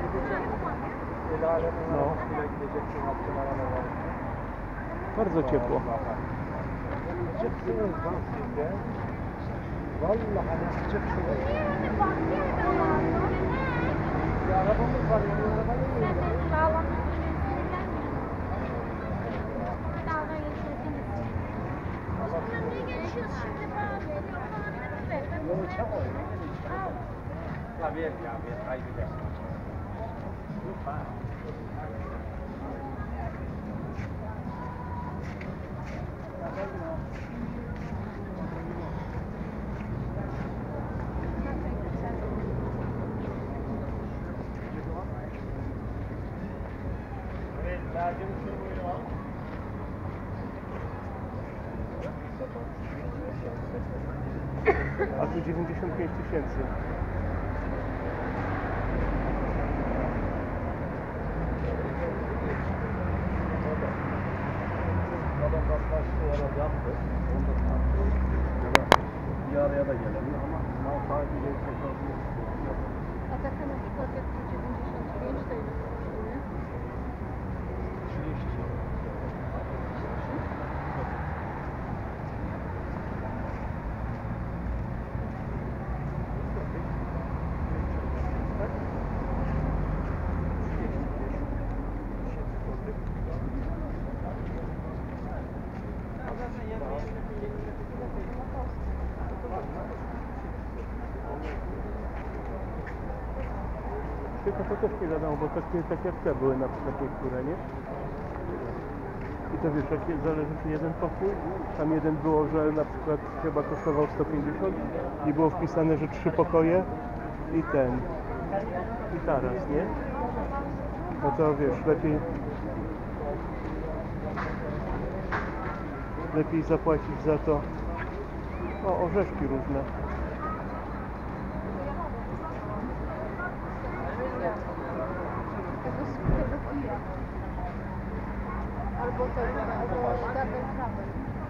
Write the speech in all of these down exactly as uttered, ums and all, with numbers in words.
No. Bardzo ciepło. Ja wiem, ja wiem, a idę. A tu dziewięćdziesiąt pięć tysięcy. Bir araya da gelelim ama mal sahibi gelecek olsun. A taka na przykład jak tu dziewięćdziesiąt pięć to ile kosztuje? trzydzieści. Tylko to też nie wiadomo, bo takie tak jak te były na przykład niektóre, nie? I to wiesz, jakie zależy czy jeden pokój. Tam jeden było, że na przykład chyba kosztował sto pięćdziesiąt i było wpisane, że trzy pokoje i ten. I taras, nie? No to wiesz, lepiej lepiej zapłacić za to. O, orzeszki różne. Tego tego kija. Albo tego, albo double trouble.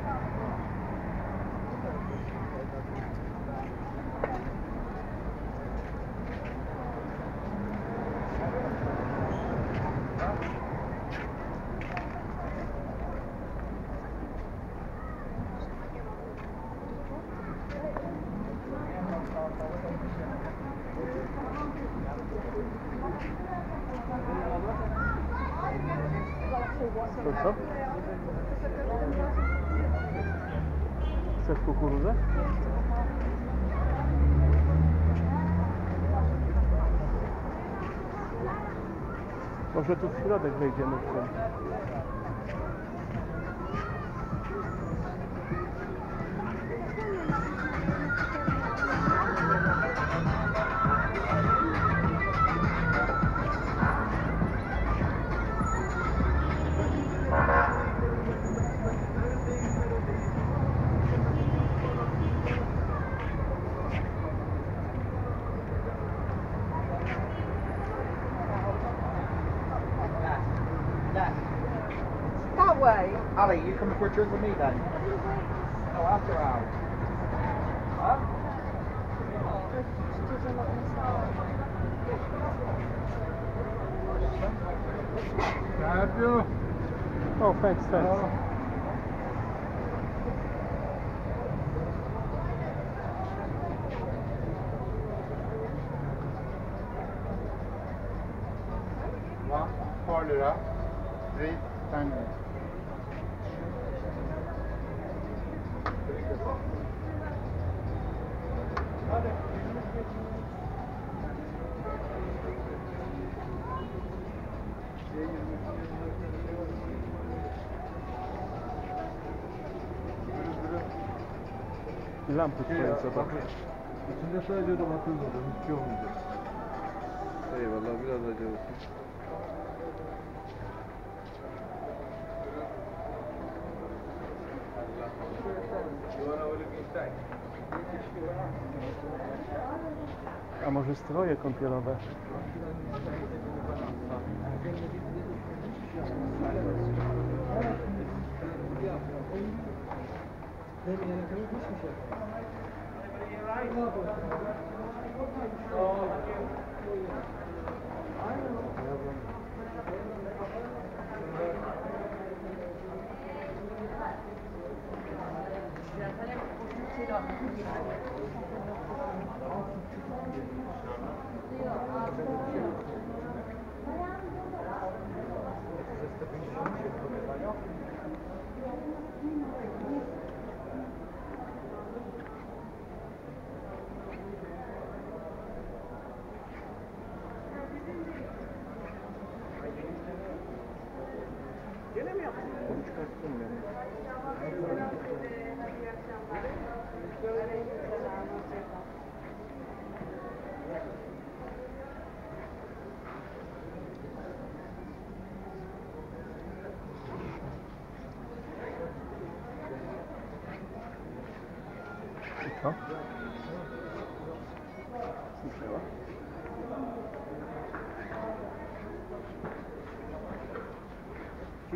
To co? Chcesz kukurydzę? Może tu w środek wejdziemy w tym. That way. Ali, you coming for a drink with me then? No, after hours. Huh? Thank you. Oh, thanks, thanks. One, four lira. Three, ten. Lampy twoje, zobacz. İçinde sadece domates var, hiçbir şey olmayacak. Eyvallah, biraz acı olsun. A może stroje kąpielowe? Aynen.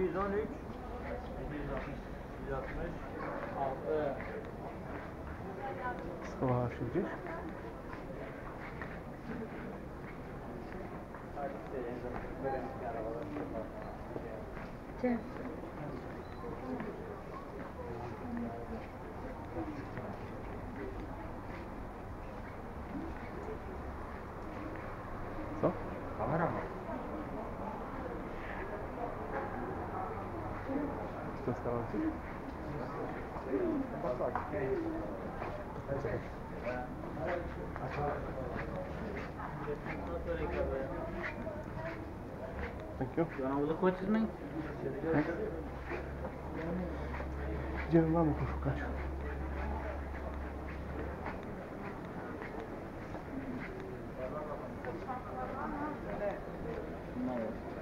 yüz on üç. yedi yüz altmış. yüz altmış. altı. Schowała się gdzieś? Gdzie? Co? Kamera ma. Została gdzieś? Chyba tak. Thank you. You wanna look what is me? Idziemy mamy poszukać. No.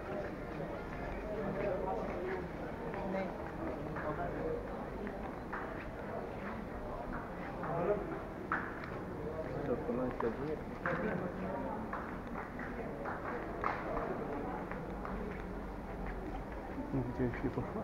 Co, Polańska żyje? Gdzieś nie poszła?